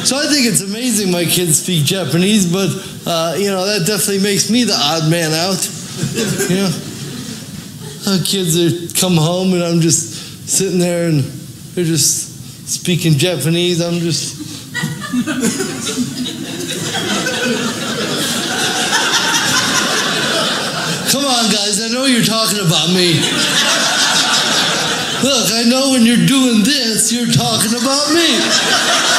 So I think it's amazing my kids speak Japanese, but, that definitely makes me the odd man out. Kids come home and I'm just sitting there and they're just speaking Japanese. I'm just... Come on, guys, I know you're talking about me. Look, I know when you're doing this, you're talking about me.